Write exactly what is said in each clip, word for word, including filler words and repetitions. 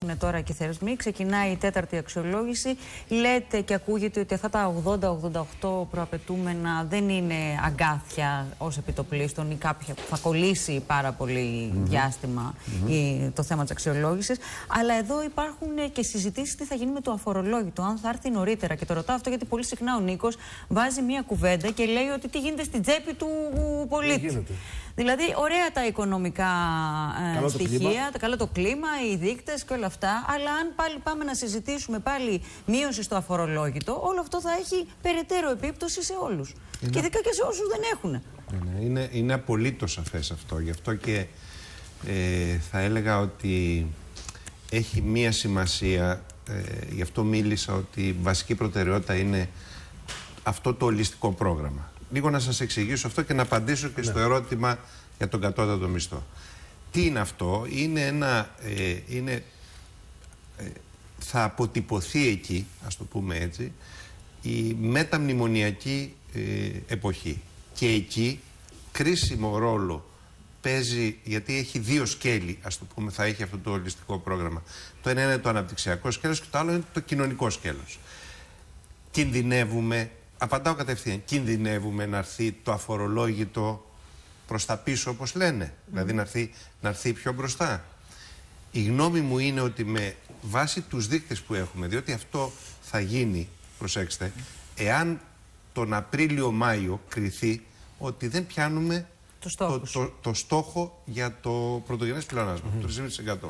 έχουν τώρα και θεσμοί. Ξεκινάει η τέταρτη αξιολόγηση. Λέτε και ακούγεται ότι αυτά τα ογδόντα ογδόντα οκτώ προαπαιτούμενα δεν είναι αγκάθια ως επιτοπλίστων ή κάποια που θα κολλήσει πάρα πολύ mm-hmm. διάστημα mm-hmm. η, το θέμα της αξιολόγησης. Αλλά εδώ υπάρχουν και συζητήσεις τι θα γίνει με το αφορολόγητο, αν θα έρθει νωρίτερα. Και το ρωτάω αυτό γιατί πολύ συχνά ο Νίκος βάζει μία κουβέντα και λέει ότι τι γίνεται στην τσέπη του πολίτη. Δηλαδή, ωραία τα οικονομικά ε, στοιχεία, το καλό το κλίμα, οι δείκτες και όλα αυτά. Αλλά αν πάλι πάμε να συζητήσουμε πάλι μείωση στο αφορολόγητο, όλο αυτό θα έχει περαιτέρω επίπτωση σε όλους. Είναι... Και ειδικά και σε όσους δεν έχουν. Είναι, είναι, είναι απολύτως σαφές αυτό. Γι' αυτό και ε, θα έλεγα ότι έχει μία σημασία. Ε, γι' αυτό μίλησα ότι η βασική προτεραιότητα είναι αυτό το ολιστικό πρόγραμμα. Λίγο να σας εξηγήσω αυτό και να απαντήσω και ναι. στο ερώτημα για τον κατώτατο μισθό. Τι είναι αυτό? Είναι ένα... Ε, είναι, ε, θα αποτυπωθεί εκεί, ας το πούμε έτσι, η μεταμνημονιακή ε, εποχή. Και εκεί κρίσιμο ρόλο παίζει, γιατί έχει δύο σκέλη, ας το πούμε, θα έχει αυτό το ολιστικό πρόγραμμα. Το ένα είναι το αναπτυξιακό σκέλος και το άλλο είναι το κοινωνικό σκέλος. Κινδυνεύουμε... Απαντάω κατευθείαν. Κινδυνεύουμε να έρθει το αφορολόγητο προς τα πίσω, όπως λένε. Mm. Δηλαδή να έρθει, να έρθει πιο μπροστά. Η γνώμη μου είναι ότι με βάση τους δείκτες που έχουμε, διότι αυτό θα γίνει, προσέξτε, εάν τον Απρίλιο-Μάιο κριθεί ότι δεν πιάνουμε το, το, το, το στόχο για το πρωτογενές πλεονάσμα, mm. το τρία κόμμα πέντε τοις εκατό.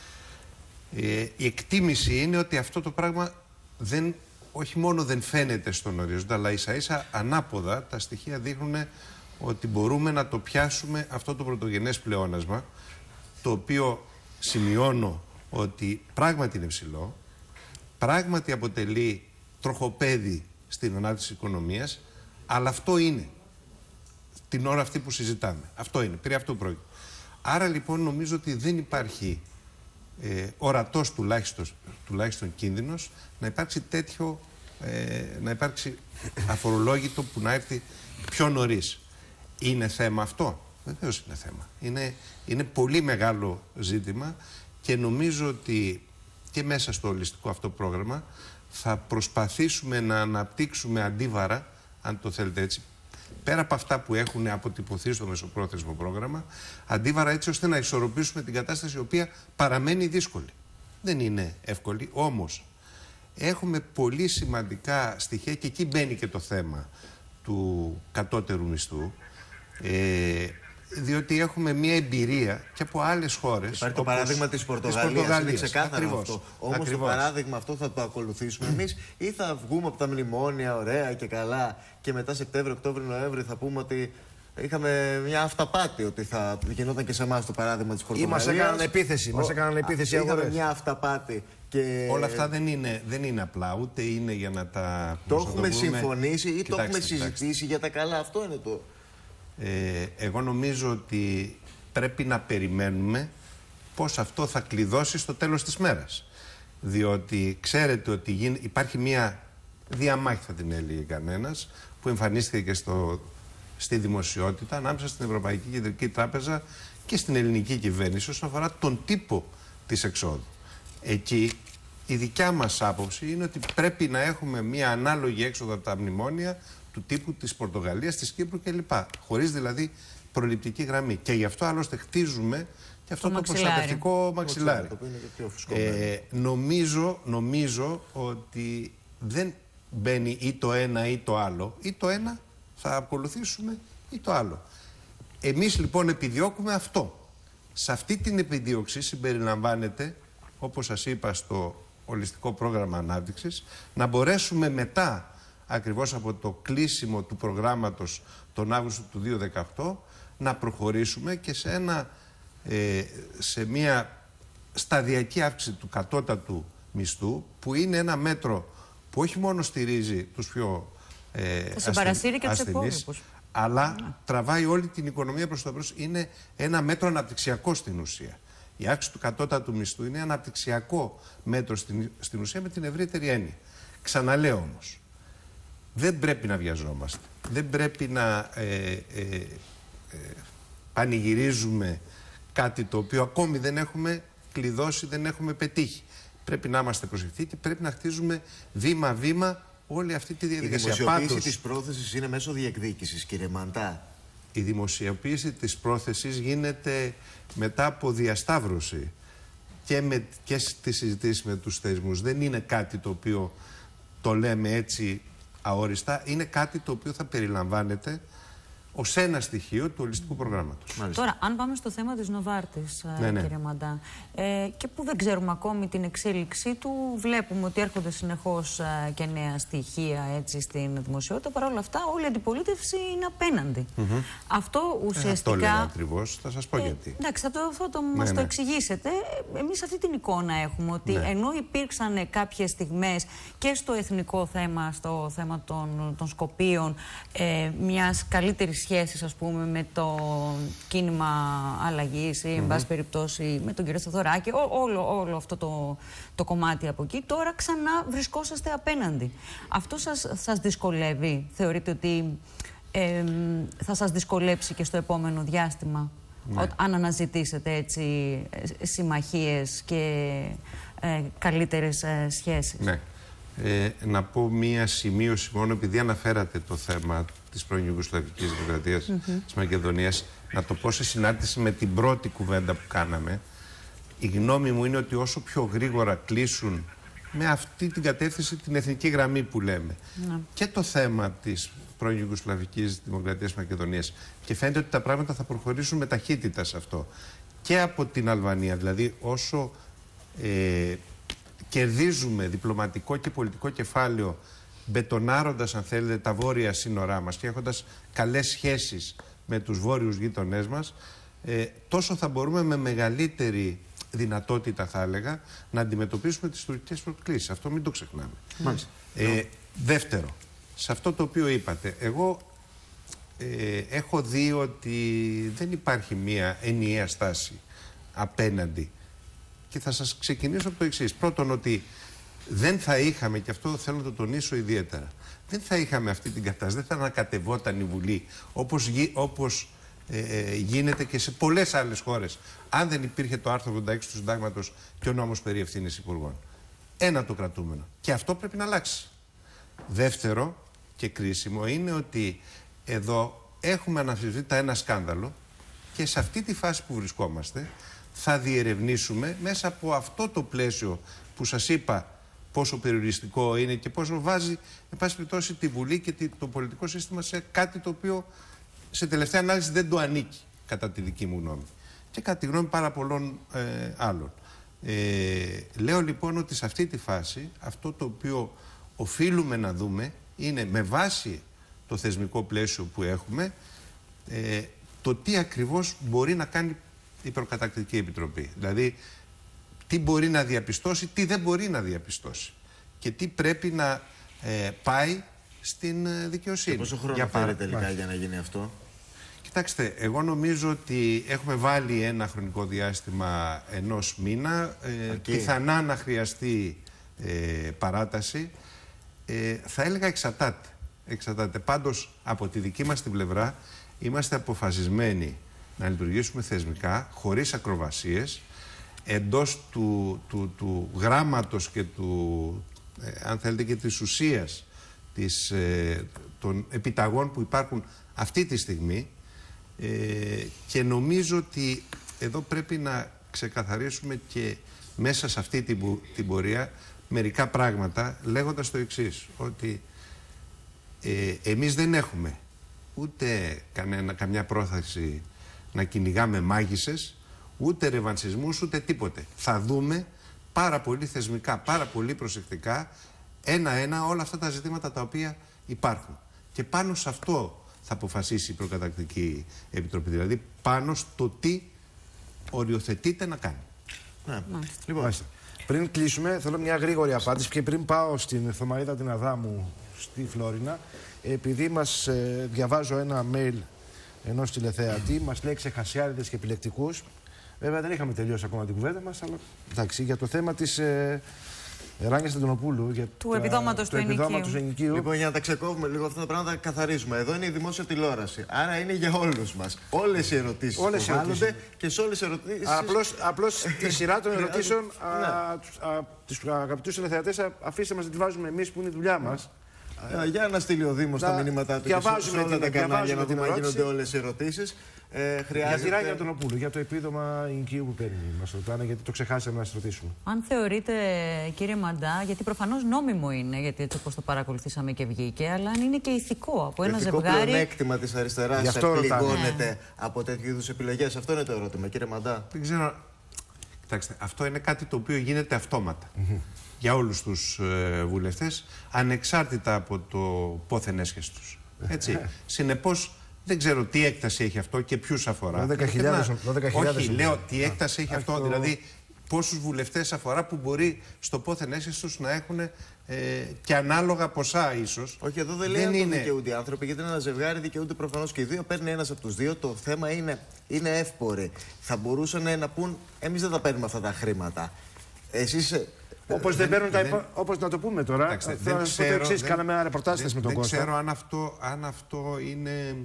Ε, η εκτίμηση είναι ότι αυτό το πράγμα δεν... όχι μόνο δεν φαίνεται στον ορίζοντα, αλλά ίσα ίσα ανάποδα τα στοιχεία δείχνουν ότι μπορούμε να το πιάσουμε αυτό το πρωτογενές πλεόνασμα, το οποίο σημειώνω ότι πράγματι είναι ψηλό, πράγματι αποτελεί τροχοπέδι στην ανάπτυξη της οικονομίας, αλλά αυτό είναι την ώρα αυτή που συζητάμε. Αυτό είναι, περί αυτού πρόκειται. Άρα λοιπόν νομίζω ότι δεν υπάρχει Ε, ορατός τουλάχιστον, τουλάχιστον κίνδυνος να υπάρξει τέτοιο, ε, να υπάρξει αφορολόγητο που να έρθει πιο νωρίς. Είναι θέμα αυτό? Βεβαίως είναι θέμα. Είναι, είναι πολύ μεγάλο ζήτημα και νομίζω ότι και μέσα στο ολιστικό αυτό πρόγραμμα θα προσπαθήσουμε να αναπτύξουμε αντίβαρα, αν το θέλετε έτσι, πέρα από αυτά που έχουν αποτυπωθεί στο μεσοπρόθεσμο πρόγραμμα, αντίβαρα έτσι ώστε να ισορροπήσουμε την κατάσταση η οποία παραμένει δύσκολη. Δεν είναι εύκολη, όμως έχουμε πολύ σημαντικά στοιχεία και εκεί μπαίνει και το θέμα του κατώτερου μισθού, ε, διότι έχουμε μια εμπειρία και από άλλες χώρες. Υπάρχει το παράδειγμα της Πορτογαλίας, είναι ξεκάθαρο αυτό. Όμως το παράδειγμα αυτό θα το ακολουθήσουμε εμείς ή θα βγούμε από τα μνημόνια ωραία και καλά και μετά Σεπτέμβριο, Οκτώβριο, Νοέμβριο θα πούμε ότι είχαμε μια αυταπάτη, ότι θα γινόταν και σε εμάς το παράδειγμα της Πορτογαλίας. Ή μας έκαναν επίθεση, μας έκαναν επίθεση αγορές. Είχαμε μια αυταπάτη. Και... όλα αυτά δεν είναι, δεν είναι απλά, ούτε είναι για να τα... Το έχουμε το συμφωνήσει ή κοιτάξτε, το έχουμε συζητήσει κοιτάξτε. για τα καλά, αυτό είναι το... Ε, εγώ νομίζω ότι πρέπει να περιμένουμε πώς αυτό θα κλειδώσει στο τέλος της μέρας. Διότι ξέρετε ότι γίνει, υπάρχει μια διαμάχη, θα την έλεγε κανένας, που εμφανίστηκε και στο, στη δημοσιότητα ανάμεσα στην Ευρωπαϊκή Κεντρική Τράπεζα και στην ελληνική κυβέρνηση όσον αφορά τον τύπο της εξόδου. Εκεί η δικιά μας άποψη είναι ότι πρέπει να έχουμε μια ανάλογη έξοδο από τα μνημόνια του τύπου της Πορτογαλίας, της Κύπρου κλπ. Χωρίς δηλαδή προληπτική γραμμή. Και γι' αυτό άλλωστε χτίζουμε και αυτό το, το προστατευτικό μαξιλάρι. Ε, νομίζω, νομίζω ότι δεν μπαίνει ή το ένα ή το άλλο. Ή το ένα θα ακολουθήσουμε ή το άλλο. Εμείς λοιπόν επιδιώκουμε αυτό. Σε αυτή την επιδίωξη συμπεριλαμβάνεται, όπως σας είπα στο ολιστικό πρόγραμμα ανάπτυξης, να μπορέσουμε μετά ακριβώς από το κλείσιμο του προγράμματος τον Αύγουστο του δύο χιλιάδες δεκαοκτώ να προχωρήσουμε και σε, ένα, ε, σε μια σταδιακή αύξηση του κατώτατου μισθού, που είναι ένα μέτρο που όχι μόνο στηρίζει τους πιο ε, ασθεν, και ασθενείς, αλλά yeah. τραβάει όλη την οικονομία προς το μπρος. Είναι ένα μέτρο αναπτυξιακό στην ουσία. Η αύξηση του κατώτατου μισθού είναι αναπτυξιακό μέτρο στην, στην ουσία με την ευρύτερη έννοια. Ξαναλέω όμως, δεν πρέπει να βιαζόμαστε. Δεν πρέπει να ε, ε, ε, πανηγυρίζουμε κάτι το οποίο ακόμη δεν έχουμε κλειδώσει, δεν έχουμε πετύχει. Πρέπει να είμαστε προσεκτικοί και πρέπει να χτίζουμε βήμα-βήμα όλη αυτή τη διαδικασία. Η δημοσιοποίηση Πάντως, της πρόθεσης είναι μέσω διεκδίκησης, κύριε Μαντά. Η δημοσιοποίηση της πρόθεσης γίνεται μετά από διασταύρωση και, με, και στις συζητήσεις με τους θεσμούς. Δεν είναι κάτι το οποίο το λέμε έτσι αόριστα, είναι κάτι το οποίο θα περιλαμβάνεται ως ένα στοιχείο του ολιστικού προγράμματος. Μάλιστα. Τώρα, αν πάμε στο θέμα της Νοβάρτης, ναι, ναι. κύριε Μαντά, ε, και που δεν ξέρουμε ακόμη την εξέλιξή του, βλέπουμε ότι έρχονται συνεχώς ε, και νέα στοιχεία έτσι, στην δημοσιότητα. Παρ' όλα αυτά, όλη η αντιπολίτευση είναι απέναντι. Mm-hmm. Αυτό ουσιαστικά. Ε, αυτό λέω ακριβώς, θα σας πω ε, γιατί. Εντάξει, θα το, αυτό το ναι, μας ναι. το εξηγήσετε. Εμείς αυτή την εικόνα έχουμε, ότι ναι. ενώ υπήρξαν κάποιες στιγμές και στο εθνικό θέμα, στο θέμα των, των Σκοπίων, ε, μιας καλύτερης σχέσεις, ας πούμε, με το κίνημα αλλαγής ή, mm-hmm. εν πάση περιπτώσει, με τον κύριο Θεοδωράκη, ό, όλο, όλο αυτό το, το κομμάτι από εκεί, τώρα ξανά βρισκόσαστε απέναντι. Αυτό σας, σας δυσκολεύει? Θεωρείτε ότι ε, θα σας δυσκολέψει και στο επόμενο διάστημα, ναι. ο, αν αναζητήσετε έτσι συμμαχίες και ε, καλύτερες ε, σχέσεις? Ναι. Ε, να πω μία σημείωση μόνο, επειδή αναφέρατε το θέμα της πρώην Ιουγκοσλαβικής Δημοκρατίας mm-hmm. της Μακεδονίας, να το πω σε συνάρτηση με την πρώτη κουβέντα που κάναμε. Η γνώμη μου είναι ότι όσο πιο γρήγορα κλείσουν με αυτή την κατεύθυνση, την εθνική γραμμή που λέμε, mm. και το θέμα της πρώην Ιουγκοσλαβικής Δημοκρατίας της Μακεδονίας, και φαίνεται ότι τα πράγματα θα προχωρήσουν με ταχύτητα σε αυτό, και από την Αλβανία, δηλαδή όσο ε, κερδίζουμε διπλωματικό και πολιτικό κεφάλαιο, μπετονάροντας, αν θέλετε, τα βόρεια σύνορά μας και έχοντας καλές σχέσεις με τους βόρειους γείτονές μας, ε, τόσο θα μπορούμε με μεγαλύτερη δυνατότητα, θα έλεγα, να αντιμετωπίσουμε τις τουρκικές προκλήσεις. Αυτό μην το ξεχνάμε. Μάλιστα. Ε, δεύτερο, σε αυτό το οποίο είπατε, εγώ ε, έχω δει ότι δεν υπάρχει μία ενιαία στάση απέναντι. Και θα σας ξεκινήσω από το εξής. Πρώτον, ότι δεν θα είχαμε, και αυτό θέλω να το τονίσω ιδιαίτερα, δεν θα είχαμε αυτή την κατάσταση, δεν θα ανακατευόταν η Βουλή όπως, όπως ε, ε, γίνεται και σε πολλές άλλες χώρες, αν δεν υπήρχε το άρθρο ογδόντα έξι του Συντάγματος και ο νόμος περί ευθύνης υπουργών. Ένα το κρατούμενο. Και αυτό πρέπει να αλλάξει. Δεύτερο και κρίσιμο είναι ότι εδώ έχουμε αναμφισβήτητα ένα σκάνδαλο και σε αυτή τη φάση που βρισκόμαστε θα διερευνήσουμε μέσα από αυτό το πλαίσιο που σας είπα πόσο περιοριστικό είναι και πόσο βάζει, εν πάση περιπτώσει, τη Βουλή και το πολιτικό σύστημα σε κάτι το οποίο σε τελευταία ανάλυση δεν το ανήκει, κατά τη δική μου γνώμη. Και κατά τη γνώμη πάρα πολλών ε, άλλων. Ε, λέω λοιπόν ότι σε αυτή τη φάση αυτό το οποίο οφείλουμε να δούμε είναι, με βάση το θεσμικό πλαίσιο που έχουμε, ε, το τι ακριβώς μπορεί να κάνει η Προκαταρκτική Επιτροπή. Δηλαδή, τι μπορεί να διαπιστώσει, τι δεν μπορεί να διαπιστώσει. Και τι πρέπει να ε, πάει στην ε, δικαιοσύνη. Και πόσο χρόνο θέλει τελικά για να γίνει αυτό? Κοιτάξτε, εγώ νομίζω ότι έχουμε βάλει ένα χρονικό διάστημα ενός μήνα. Ε, πιθανά να χρειαστεί ε, παράταση. Ε, θα έλεγα εξαρτάται. εξαρτάται. Πάντως, από τη δική μας την πλευρά, είμαστε αποφασισμένοι να λειτουργήσουμε θεσμικά, χωρίς ακροβασίες, εντός του, του, του γράμματος και του, ε, αν θέλετε, και της ουσίας της, ε, των επιταγών που υπάρχουν αυτή τη στιγμή, ε, και νομίζω ότι εδώ πρέπει να ξεκαθαρίσουμε και μέσα σε αυτή την, την πορεία μερικά πράγματα, λέγοντας το εξής, ότι ε, εμείς δεν έχουμε ούτε κανένα, καμιά πρόθεση να κυνηγάμε μάγισσες, ούτε ρεβανσισμούς, ούτε τίποτε. Θα δούμε πάρα πολύ θεσμικά, πάρα πολύ προσεκτικά, ένα-ένα όλα αυτά τα ζητήματα τα οποία υπάρχουν. Και πάνω σε αυτό θα αποφασίσει η Προκαταρκτική Επιτροπή. Δηλαδή πάνω στο τι οριοθετείται να κάνει. Ναι. Λοιπόν, Μάλιστα. Πριν κλείσουμε, θέλω μια γρήγορη απάντηση και πριν πάω στην Θωμαΐδα την Αδάμου στη Φλόρινα, επειδή μας ε, διαβάζω ένα mail ενός τηλεθεατή, μας λέει ξεχασιάριδες και επιλεκτικούς. Βέβαια δεν είχαμε τελειώσει ακόμα την κουβέντα μας, αλλά εντάξει, για το θέμα της ε, Ράνια Αντωνοπούλου για του επιδόματος του, του ενοικίου. Λοιπόν, για να τα ξεκόβουμε λίγο αυτά τα πράγματα, τα καθαρίζουμε. Εδώ είναι η δημόσια τηλεόραση. Άρα είναι για όλους μας. Όλες οι ερωτήσεις που βάλλονται και σε όλες οι ερωτήσεις. Απλώς τη σειρά των ερωτήσεων, τους αγαπητούς τηλεθεατές, αφήστε μας να τη βάζουμε εμείς που είναι η δουλειά μας. Για να στείλει ο Δήμος τα μηνύματά του σε όλα τα κανάλια να δούμε αν γίνονται όλες οι ερωτήσεις. Ε, χρειάζεται... Για τη Ράνια Αντωνοπούλου, για το επίδομα ενοικίου που παίρνει, μας ρωτάνε, γιατί το ξεχάσαμε να σας ρωτήσουμε. Αν θεωρείτε, κύριε Μαντά, γιατί προφανώς νόμιμο είναι, γιατί έτσι όπως το παρακολουθήσαμε και βγήκε, αλλά αν είναι και ηθικό από ένα ηθικό ζευγάρι. Το πλεονέκτημα της αριστεράς πληγώνεται ναι. από τέτοιου είδους επιλογές. Αυτό είναι το ερώτημα, κύριε Μαντά. Δεν ξέρω. Κοιτάξτε, αυτό είναι κάτι το οποίο γίνεται αυτόματα. Mm-hmm. Για όλους τους ε, βουλευτές, ανεξάρτητα από το πόθεν έσχες τους. Έτσι. Συνεπώς, δεν ξέρω τι έκταση έχει αυτό και ποιους αφορά. δώδεκα χιλιάδες. Όχι, λέω τι έκταση έχει αυτό. Αυτό... Δηλαδή, πόσους βουλευτές αφορά που μπορεί στο πόθεν έσχες τους να έχουν ε, και ανάλογα ποσά ίσως. Όχι, εδώ δεν λέει αν είναι... δικαιούνται οι άνθρωποι, γιατί είναι ένα ζευγάρι, δικαιούνται προφανώς και οι δύο. Παίρνει ένας από τους δύο. Το θέμα είναι, είναι εύποροι. Θα μπορούσαν να πούν, εμείς δεν τα παίρνουμε αυτά τα χρήματα. Εσείς. Όπως δεν παίρνουν τα υπόλοιπα. Όπως να το πούμε τώρα. Κοιτάξτε, θα δεν ξέρω, το εξής, δεν, κάναμε ένα ρεπορτάζ με τον δεν Κώστα. Δεν ξέρω αν αυτό, αν αυτό είναι,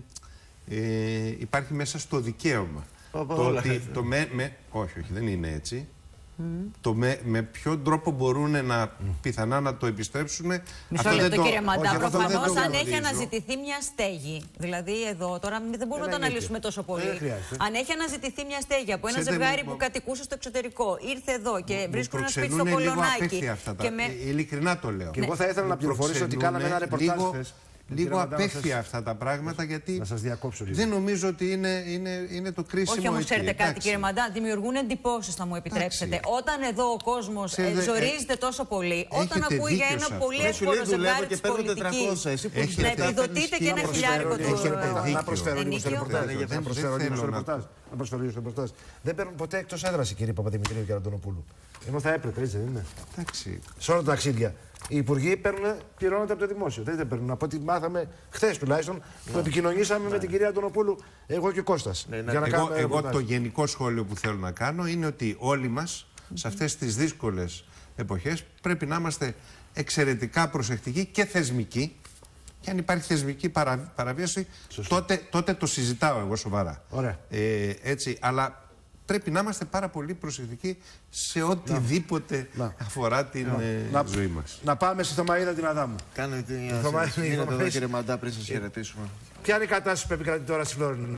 ε, υπάρχει μέσα στο δικαίωμα. Oh, το ότι το με, με, όχι, όχι, δεν είναι έτσι. Mm. Το με, με ποιον τρόπο μπορούν να mm. πιθανά να το επιστρέψουν. Μισό λεπτό, κύριε Μαντά. Προφανώς αν έχει αναζητηθεί μια στέγη. Δηλαδή εδώ τώρα δεν μπορούμε να το αναλύσουμε τόσο πολύ. Αν έχει αναζητηθεί μια στέγη από ένα ζευγάρι που κατοικούσε στο εξωτερικό, ήρθε εδώ και βρίσκουν ένα σπίτι στο Κολονάκι. Ειλικρινά το λέω. Και εγώ θα ήθελα να πληροφορήσω ότι κάναμε ένα ρεπορτάζ. Λίγο απέχθεια σας... αυτά τα πράγματα, γιατί να σας διακόψω λίγο. Δεν νομίζω ότι είναι, είναι, είναι το κρίσιμο. Όχι όμως, ξέρετε κάτι, κύριε Μαντά, δημιουργούν εντυπώσεις, θα μου επιτρέψετε. Εντάξει. Όταν εδώ ο κόσμος ε, ζορίζεται τόσο πολύ, όταν ακούει για ένα πολύ εύκολο ζευγάρι της πολιτικής, να επιδοτείτε και ένα χιλιάρικο του. Να προσφέρω λίγο στο ρεπορτάζ. Να προσφέρω λίγο στο ρεπορτάζ. Δεν παίρνουν ποτέ εκτός έδραση, κύριε Παπαδημητρίου και Αντωνοπούλου. Ενώ θα έπρεπε, έτσι δεν είναι. Σε όλα τα ταξίδια. Οι υπουργοί παίρνουν, πληρώνονται από το δημόσιο. Δεν, δεν παίρνουν. Από ό,τι μάθαμε χθες τουλάχιστον, που ναι. επικοινωνήσαμε ναι. με την κυρία Αντωνοπούλου, εγώ και ο Κώστας. Ναι, ναι. Για να εγώ, εγώ το γενικό σχόλιο που θέλω να κάνω είναι ότι όλοι μας mm-hmm. σε αυτές τις δύσκολες εποχές πρέπει να είμαστε εξαιρετικά προσεκτικοί και θεσμικοί. Και αν υπάρχει θεσμική παρα, παραβίαση, τότε, τότε το συζητάω εγώ σοβαρά. Ε, έτσι, αλλά πρέπει να είμαστε πάρα πολύ προσεκτικοί σε οτιδήποτε να. αφορά την να. Ε, ζωή μας. Να πάμε στη Θωμαΐδα την Αδάμου. Κάνετε την Θωμαΐδα, κύριε Μαντά, πριν σας χαιρετήσουμε. Ποια είναι η κατάσταση που επικρατεί τώρα στη Φλόρινα?